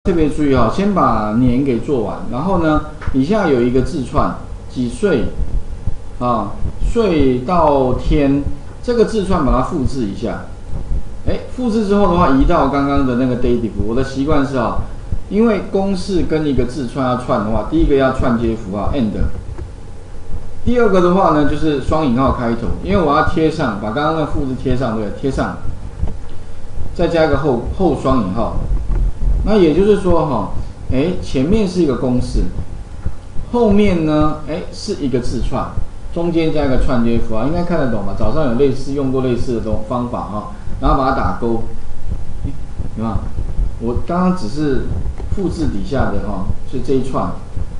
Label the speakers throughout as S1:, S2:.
S1: 特别注意哈，先把年给做完，然后呢，底下有一个字串，几岁啊，岁到天，这个字串把它复制一下。复制之后的话，移到刚刚的那个 dative。我的习惯是啊，因为公式跟一个字串要串的话，第一个要串接符号 and， 第二个的话呢就是双引号开头，因为我要贴上，把刚刚的复制贴上，对不对？贴上，再加一个后双引号。那也就是说哈，前面是一个公式，后面呢，是一个字串，中间加一个串接符号，应该看得懂吧？早上有用过类似的方法哈。然后把它打勾，有没有？我刚刚只是复制底下的哈，是这一串，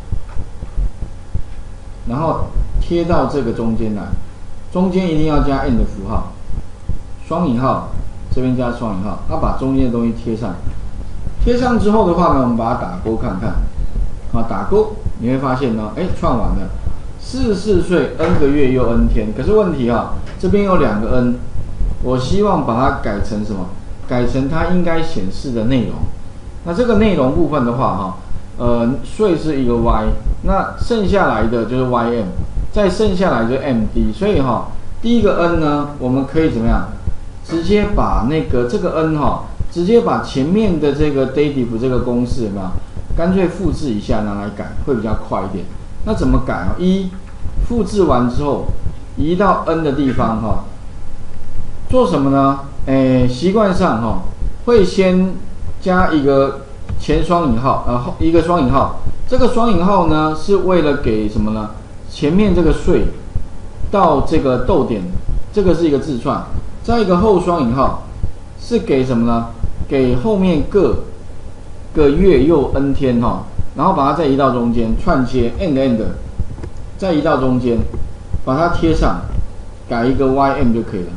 S1: 然后贴到这个中间来，中间一定要加 and 符号，双引号，这边加双引号，要把中间的东西贴上。贴上之后的话呢，我们把它打勾看看，打勾你会发现呢，串完了，44岁 n 个月又 n 天，可是问题这边有2个 n。我希望把它改成什么？改成它应该显示的内容。那这个内容部分的话，岁是一个 y， 那剩下来的就是 ym， 再剩下来就是 md。所以第一个 n 呢，我们可以怎么样？直接把这个 n 直接把前面的这个 dative 这个公式有没有？干脆复制一下拿来改，会比较快一点。那怎么改复制完之后，移到 n 的地方做什么呢？习惯上会先加一个前双引号，一个双引号。这个双引号呢是为了给什么呢？前面这个岁到这个逗点，这个是一个字串，再一个后双引号是给什么呢？给后面各个月又 n 天然后把它再移到中间，串接 and， 再移到中间，把它贴上，改一个 ym 就可以了。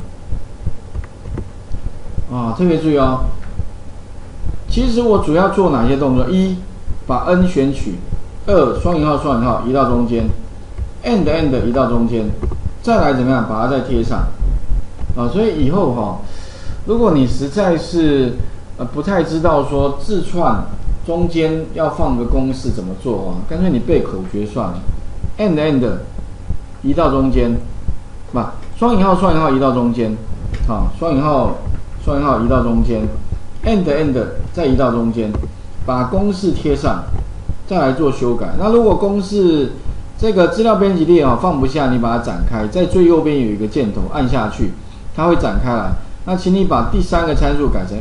S1: 特别注意其实我主要做哪些动作？一，把 n 选取；二，双引号移到中间 ，and 移到中间，再来怎么样？把它再贴上。所以以后如果你实在是不太知道说字串中间要放个公式怎么做干脆你背口诀算了 ，and 移到中间，双引号移到中间，双引号移到中间 ，and 再移到中间，把公式贴上，再来做修改。那如果公式这个资料编辑列放不下，你把它展开，在最右边有一个箭头，按下去，它会展开来。那请你把第3个参数改成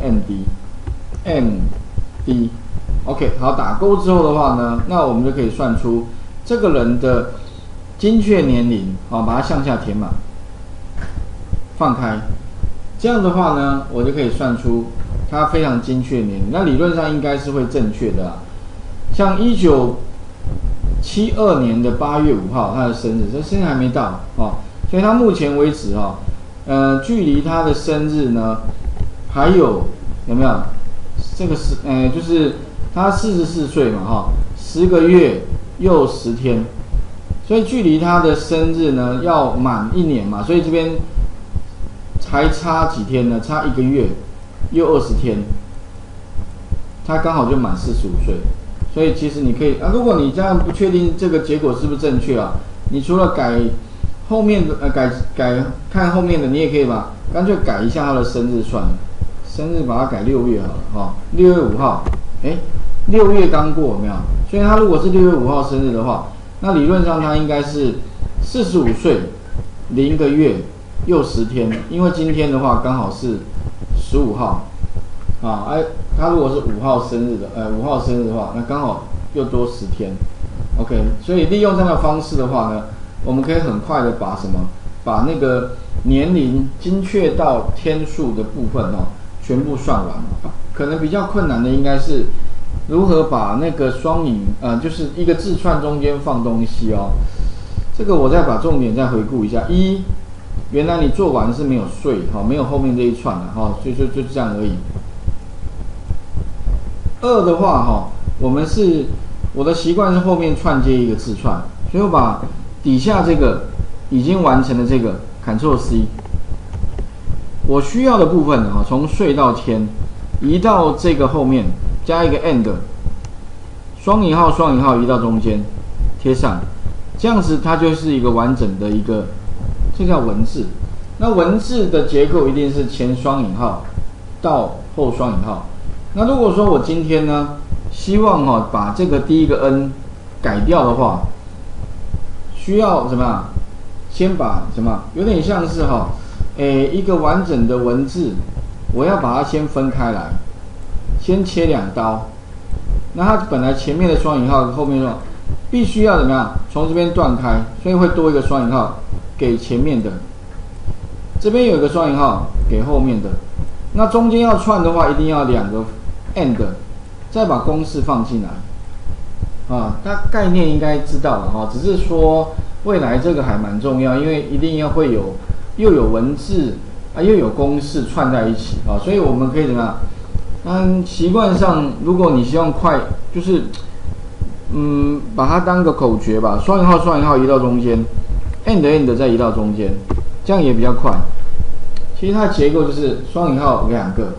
S1: md，OK， 好，打勾之后的话呢，那我们就可以算出这个人的精确年龄，把它向下填满，放开。这样的话呢，我就可以算出它非常精确年龄。那理论上应该是会正确的像1972年的8月5号，他的生日，这生日还没到所以他目前为止距离他的生日呢还有没有？这个是就是他44岁嘛10个月又10天，所以距离他的生日呢要满1年嘛，所以这边还差几天呢？差1个月又20天，他刚好就满45岁。所以其实你可以如果你这样不确定这个结果是不是正确你除了改后面的改看后面的，你也可以干脆改一下他的生日算了，生日把它改6月好了6月5号，6月刚过有没有？所以他如果是6月5号生日的话，那理论上他应该是45岁0个月又10天，因为今天的话刚好是15号他如果是5号生日的5号生日的话，那刚好又多10天 ，OK， 所以利用这样的方式的话呢，我们可以很快的把那个年龄精确到天数的部分全部算完。可能比较困难的应该是如何把那个双引就是一个字串中间放东西这个我再把重点再回顾一下。一，原来你做完是没有岁没有后面这一串的所以就这样而已。二的话我的习惯是后面串接一个字串，所以我把底下这个已经完成的这个 Ctrl C， 我需要的部分从岁到天移到这个后面加一个 and， 双引号双引号移到中间贴上，这样子它就是一个完整的一个，这叫文字。那文字的结构一定是前双引号到后双引号。那如果说我今天呢，希望把这个第一个 n 改掉的话，需要怎么样？先把什么？有点像是一个完整的文字，我要把它先分开来，先切2刀。那它本来前面的双引号后面必须要怎么样？从这边断开，所以会多一个双引号给前面的。这边有一个双引号给后面的，那中间要串的话，一定要2个 and， 再把公式放进来，它概念应该知道了只是说未来这个还蛮重要，因为一定要会有又有文字又有公式串在一起所以我们可以怎么样？习惯上，如果你希望快，就是把它当个口诀吧，双引号双引号移到中间 ，and 再移到中间。这样也比较快。其实它的结构就是双引号2个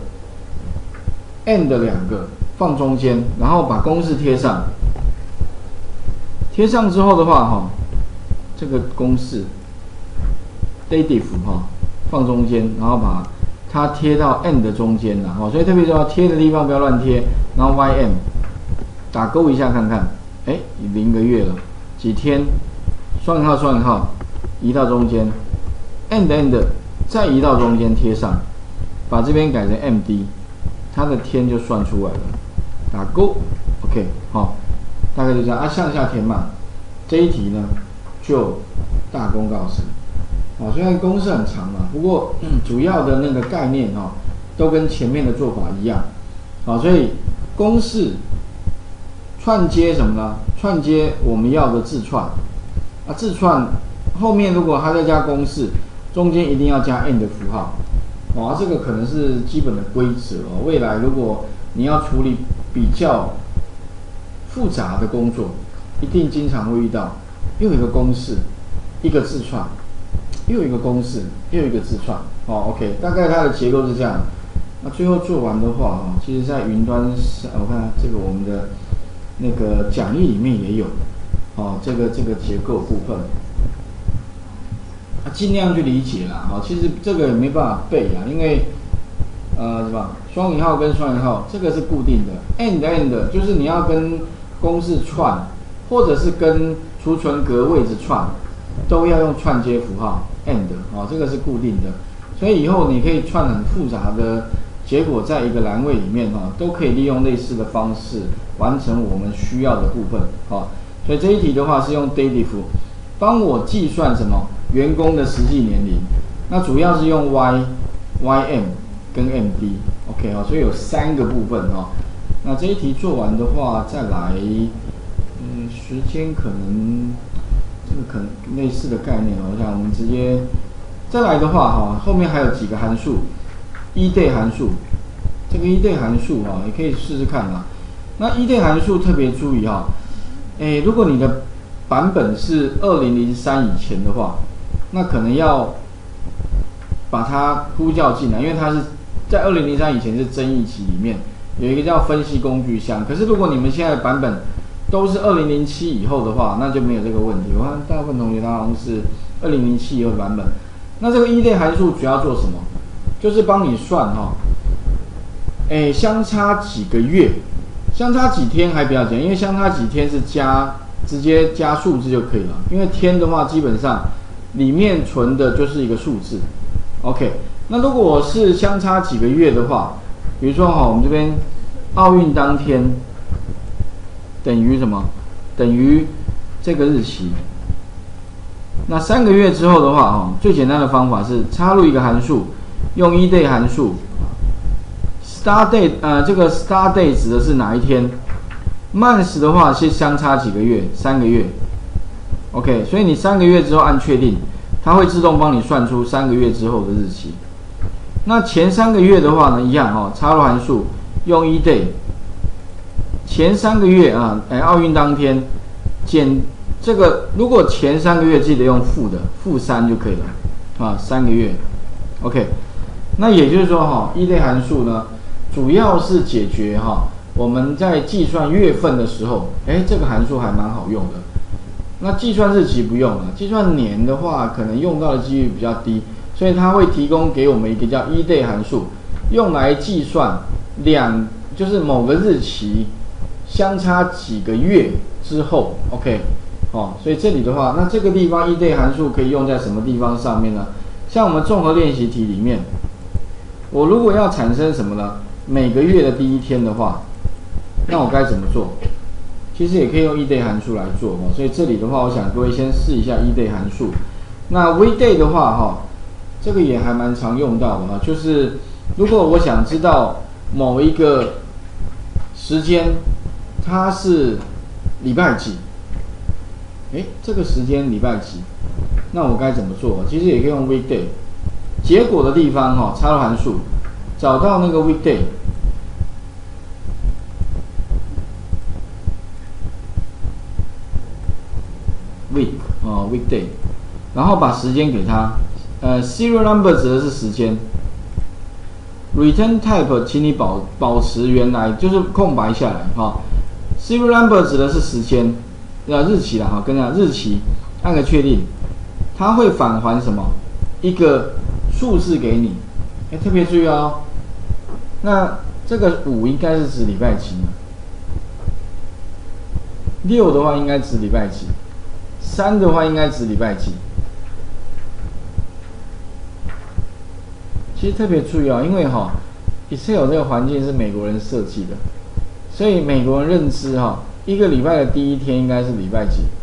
S1: ，and 2个放中间，然后把公式贴上。贴上之后的话，这个公式 dative 放中间，然后把它贴到 and 的中间啦。所以特别说贴的地方不要乱贴，然后 ym 打勾一下看看，0个月了，几天？双引号双引号移到中间。and 再移到中间贴上，把这边改成 md， 它的天就算出来了，打勾 ，OK， 大概就这样向下填满。这一题呢就大功告成。虽然公式很长不过主要的那个概念都跟前面的做法一样。所以公式串接什么呢？串接我们要的字串字串后面如果它再加公式。中间一定要加 and 符号，这个可能是基本的规则未来如果你要处理比较复杂的工作，一定经常会遇到，又有一个公式，一个字串，又有一个公式，又有一个字串，OK， 大概它的结构是这样。那最后做完的话其实在云端上，我看这个我们的那个讲义里面也有，这个结构部分。尽量去理解啦，其实这个也没办法背因为什么双引号跟双引号这个是固定的 ，and 就是你要跟公式串，或者是跟储存格位置串，都要用串接符号 and 这个是固定的，所以以后你可以串很复杂的结果在一个栏位里面都可以利用类似的方式完成我们需要的部分所以这一题的话是用 dative 帮我计算什么？员工的实际年龄，那主要是用 ym 跟 md，OK 所以有3个部分那这一题做完的话，再来，时间可能这个可能类似的概念我想我们直接再来的话后面还有几个函数，eday 函数，这个eday函数也可以试试看那eday函数特别注意如果你的版本是2003以前的话。那可能要把它呼叫进来，因为它是在2003以前是争议期里面有一个叫分析工具箱。可是如果你们现在的版本都是2007以后的话，那就没有这个问题。我看大部分同学他好像是2007以后的版本。那这个eday函数主要做什么？就是帮你算相差几个月，相差几天还比较简单，因为相差几天是直接加数字就可以了。因为天的话基本上。里面存的就是一个数字 ，OK。那如果我是相差几个月的话，比如说我们这边奥运当天等于什么？等于这个日期。那3个月之后的话最简单的方法是插入一个函数，用eday函数 ，start date 这个 start date 指的是哪一天 ？months 的话是相差几个月？3个月。OK， 所以你3个月之后按确定，它会自动帮你算出3个月之后的日期。那前3个月的话呢，一样插入函数，用eday，前3个月奥运当天减这个，如果前3个月记得用负的-3就可以了3个月 ，OK。那也就是说eday函数呢，主要是解决我我们在计算月份的时候，这个函数还蛮好用的。那计算日期不用了，计算年的话，可能用到的几率比较低，所以它会提供给我们一个叫 eDay 函数，用来计算就是某个日期相差几个月之后 ，OK， 所以这里的话，那这个地方 eDay 函数可以用在什么地方上面呢？像我们综合练习题里面，我如果要产生什么呢？每个月的第一天的话，那我该怎么做？其实也可以用 eDay 函数来做，所以这里的话，我想各位先试一下 eDay 函数。那 weekday 的话，这个也还蛮常用到的，就是如果我想知道某一个时间它是礼拜几，这个时间礼拜几，那我该怎么做？其实也可以用 weekday。结果的地方插入函数，找到那个 weekday。weekday， 然后把时间给它，serial number 指的是时间 ，return type 请你保持原来，就是空白下来，serial number 指的是时间，日期啦跟你讲日期，按个确定，它会返还什么？一个数字给你，特别注意哦，那这个5应该是指礼拜几呢？6的话应该指礼拜几？3的话应该指礼拜几？其实特别注意因为Excel 这个环境是美国人设计的，所以美国人认知一个礼拜的第一天应该是礼拜几？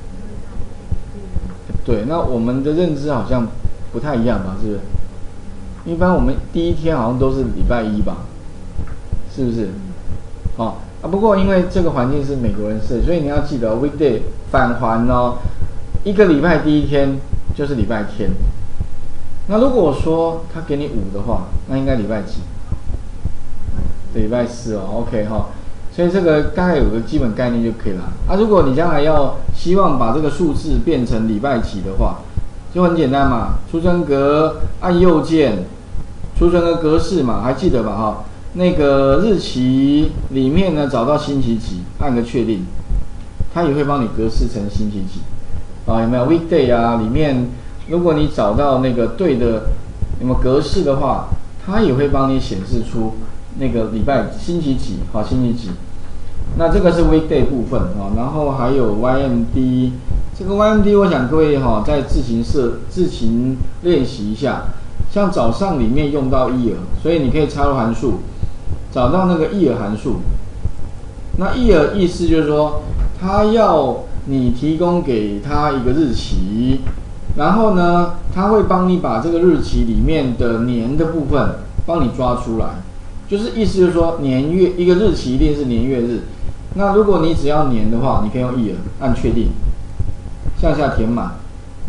S1: 对，那我们的认知好像不太一样吧？是不是？一般我们第一天好像都是礼拜1吧？是不是？不过因为这个环境是美国人设计，所以你要记得 weekday 返还一个礼拜第一天就是礼拜天。那如果说他给你5的话，那应该礼拜几？礼拜4OK 所以这个大概有个基本概念就可以了。如果你将来要希望把这个数字变成礼拜几的话，就很简单嘛，储存格按右键，储存的格式嘛，还记得吧那个日期里面呢，找到星期几，按个确定，它也会帮你格式成星期几有没有 weekday 里面，如果你找到那个对的有没有格式的话，它也会帮你显示出那个礼拜星期几星期几。那这个是 weekday 部分然后还有 YMD， 这个 YMD 我想各位在自行练习一下。像早上里面用到 year， 所以你可以插入函数，找到那个 year 函数。那 year 意思就是说，它要你提供给它一个日期，然后呢，它会帮你把这个日期里面的年的部分帮你抓出来。就是意思就是说，年月一个日期一定是年月日。那如果你只要年的话，你可以用 year 按确定，向下填满。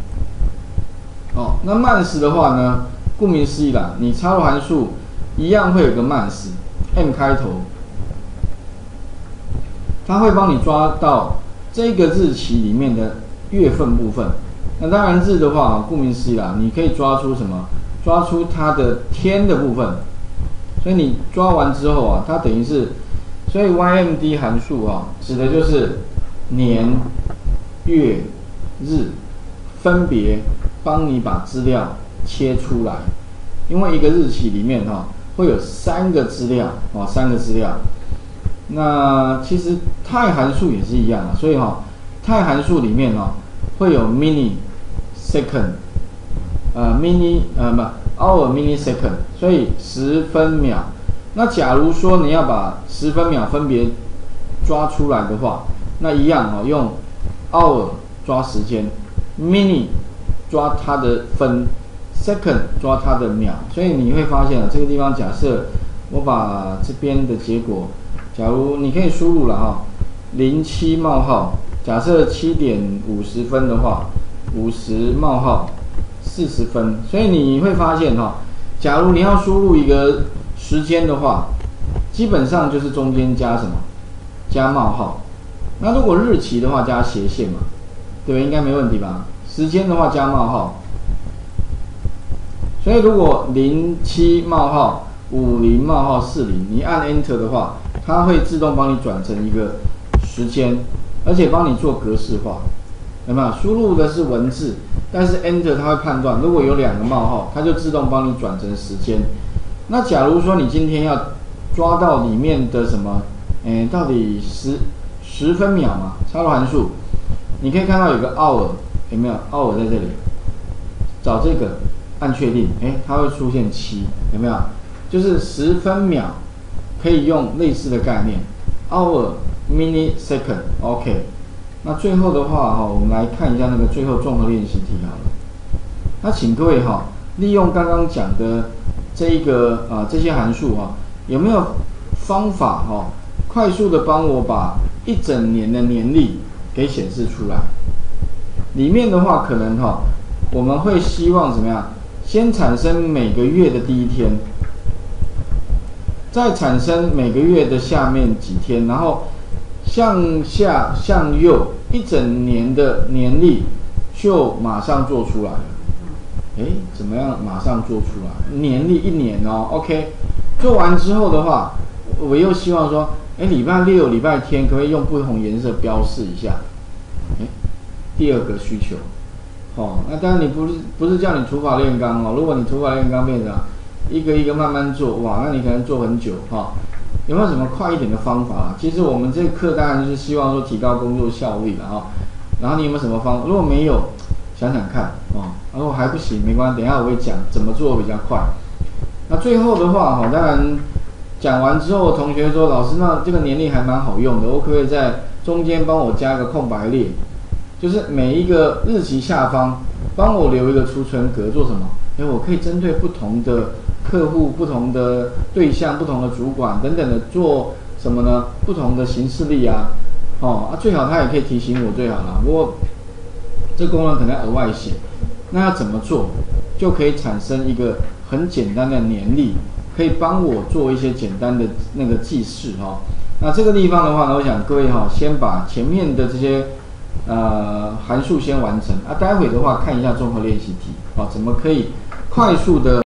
S1: 那months的话呢？顾名思义啦，你插入函数一样会有个 months M 开头，它会帮你抓到这个日期里面的月份部分。那当然日的话，顾名思义啦，你可以抓出什么？抓出它的天的部分。所以你抓完之后它等于是，所以 YMD 函数指的就是年、月、日分别帮你把资料切出来，因为一个日期里面会有3个资料3个资料。那其实态函数也是一样所以态函数里面会有 mini second hour mini second， 所以10分秒。那假如说你要把10分秒分别抓出来的话，那一样用 hour 抓时间， mini 抓它的分，second 抓它的秒。所以你会发现这个地方假设我把这边的结果，假如你可以输入了07冒号，假设7点50分的话，50冒号40分。所以你会发现假如你要输入一个时间的话，基本上就是中间加什么？加冒号。那如果日期的话，加斜线嘛，对不对？应该没问题吧？时间的话加冒号。所以如果07冒号50冒号40，你按 Enter 的话， 它会自动帮你转成一个时间，而且帮你做格式化，有没有？输入的是文字，但是 Enter 它会判断，如果有2个冒号，它就自动帮你转成时间。那假如说你今天要抓到里面的什么，到底10分秒嘛，插入函数，你可以看到有个 hour， 有没有 hour 在这里？找这个，按确定，它会出现7，有没有？就是10分秒，可以用类似的概念 ，hour minute second，OK。那最后的话我们来看一下那个最后综合练习题好了。那请各位利用刚刚讲的这些函数有没有方法快速的帮我把一整年的年历给显示出来？里面的话可能我们会希望怎么样？先产生每个月的第1天，再产生每个月的下面几天，然后向下向右一整年的年历就马上做出来了。怎么样？马上做出来？年历1年，OK。做完之后的话，我又希望说，礼拜6、礼拜天可不可以用不同颜色标示一下？第2个需求，那当然你不是叫你土法炼钢如果你土法炼钢变成一个一个慢慢做，哇，那你可能做很久有没有什么快一点的方法其实我们这个课当然就是希望说提高工作效率然后你有没有什么方法？如果没有，想想看如果还不行没关系，等一下我会讲怎么做比较快。那最后的话当然讲完之后，同学说老师，那这个年历还蛮好用的，我可不可以在中间帮我加个空白列？就是每一个日期下方帮我留一个储存格，做什么？我可以针对不同的客户、不同的对象、不同的主管等等的做什么呢？不同的行事历最好它也可以提醒我最好啦。不过这功能可能要额外写，那要怎么做？就可以产生一个很简单的年历，可以帮我做一些简单的那个记事那这个地方的话呢，我想各位先把前面的这些函数先完成待会的话看一下综合练习题怎么可以快速的